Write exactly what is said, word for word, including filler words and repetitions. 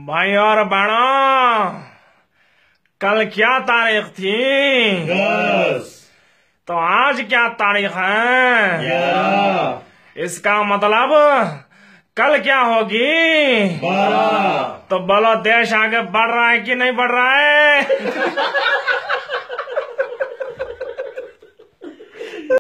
भाई और बहनों, कल क्या तारीख थी? दस। तो आज क्या तारीख है? ग्यारह। इसका मतलब कल क्या होगी? बारह। तो बोलो, देश आगे बढ़ रहा है कि नहीं बढ़ रहा है?